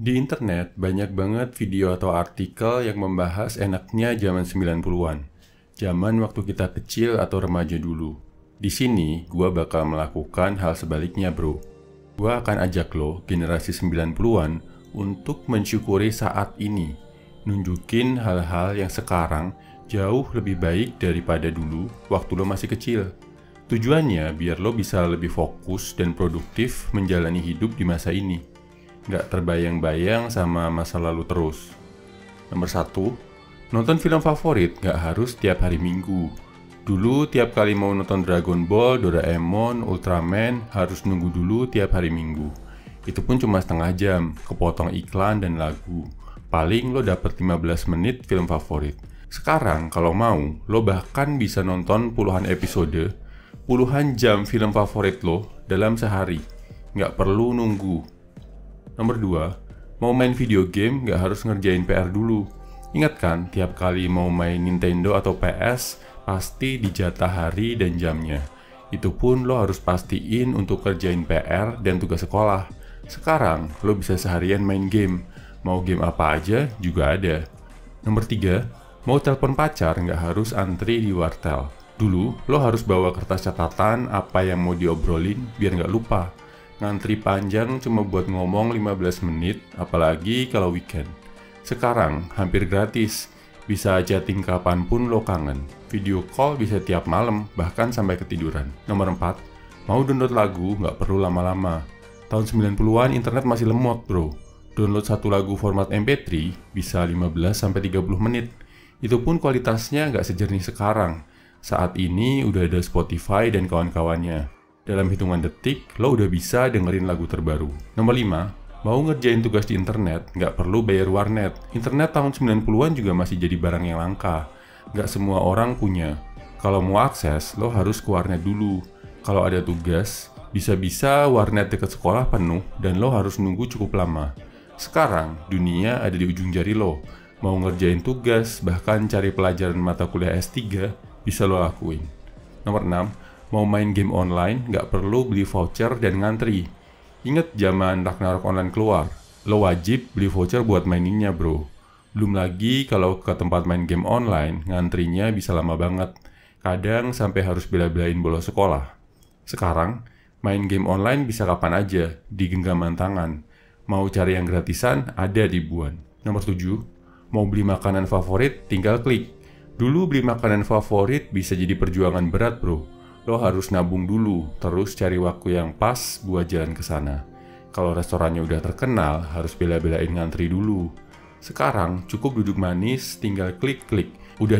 Di internet banyak banget video atau artikel yang membahas enaknya zaman 90-an. Zaman waktu kita kecil atau remaja dulu. Di sini, gua bakal melakukan hal sebaliknya, bro. Gua akan ajak lo, generasi 90-an, untuk mensyukuri saat ini. Nunjukin hal-hal yang sekarang jauh lebih baik daripada dulu waktu lo masih kecil. Tujuannya biar lo bisa lebih fokus dan produktif menjalani hidup di masa ini. Nggak terbayang-bayang sama masa lalu terus. Nomor 1, nonton film favorit nggak harus tiap hari Minggu. Dulu tiap kali mau nonton Dragon Ball, Doraemon, Ultraman harus nunggu dulu tiap hari Minggu. Itu pun cuma setengah jam, kepotong iklan dan lagu. Paling lo dapet 15 menit film favorit. Sekarang kalau mau, lo bahkan bisa nonton puluhan episode, puluhan jam film favorit lo dalam sehari. Nggak perlu nunggu. Nomor 2, mau main video game nggak harus ngerjain PR dulu. Ingat kan, tiap kali mau main Nintendo atau PS, pasti dijatah hari dan jamnya. Itu pun lo harus pastiin untuk kerjain PR dan tugas sekolah. Sekarang, lo bisa seharian main game. Mau game apa aja juga ada. Nomor 3, mau telepon pacar nggak harus antri di wartel. Dulu, lo harus bawa kertas catatan apa yang mau diobrolin biar nggak lupa. Ngantri panjang cuma buat ngomong 15 menit, apalagi kalau weekend. Sekarang, hampir gratis. Bisa chatting kapanpun lo kangen. Video call bisa tiap malam, bahkan sampai ketiduran. Nomor 4, mau download lagu nggak perlu lama-lama. Tahun 90-an internet masih lemot, bro. Download satu lagu format MP3 bisa 15-30 menit. Itu pun kualitasnya nggak sejernih sekarang. Saat ini udah ada Spotify dan kawan-kawannya. Dalam hitungan detik, lo udah bisa dengerin lagu terbaru. Nomor 5, mau ngerjain tugas di internet, nggak perlu bayar warnet. Internet tahun 90-an juga masih jadi barang yang langka. Nggak semua orang punya. Kalau mau akses, lo harus ke warnet dulu. Kalau ada tugas, bisa-bisa warnet dekat sekolah penuh dan lo harus nunggu cukup lama. Sekarang, dunia ada di ujung jari lo. Mau ngerjain tugas, bahkan cari pelajaran mata kuliah S3, bisa lo lakuin. Nomor 6, mau main game online, nggak perlu beli voucher dan ngantri. Ingat zaman Ragnarok Online keluar, lo wajib beli voucher buat maininnya, bro. Belum lagi kalau ke tempat main game online, ngantrinya bisa lama banget. Kadang sampai harus bela-belain bolos sekolah. Sekarang, main game online bisa kapan aja, di genggaman tangan. Mau cari yang gratisan, ada ribuan. Nomor 7, mau beli makanan favorit, tinggal klik. Dulu beli makanan favorit bisa jadi perjuangan berat, bro. Lo harus nabung dulu, terus cari waktu yang pas buat jalan ke sana. Kalau restorannya udah terkenal, harus bela-belain ngantri dulu. Sekarang cukup duduk manis, tinggal klik-klik. Udah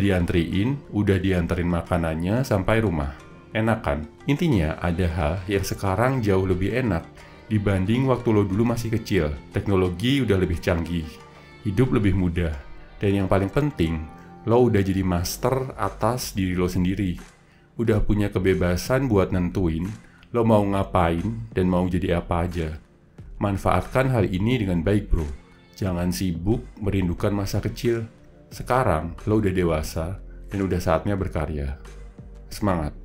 dianterin makanannya sampai rumah. Enak kan? Intinya ada hal yang sekarang jauh lebih enak dibanding waktu lo dulu masih kecil. Teknologi udah lebih canggih, hidup lebih mudah, dan yang paling penting, lo udah jadi master atas diri lo sendiri. Udah punya kebebasan buat nentuin lo mau ngapain dan mau jadi apa aja. Manfaatkan hal ini dengan baik, bro. Jangan sibuk merindukan masa kecil. Sekarang lo udah dewasa dan udah saatnya berkarya. Semangat!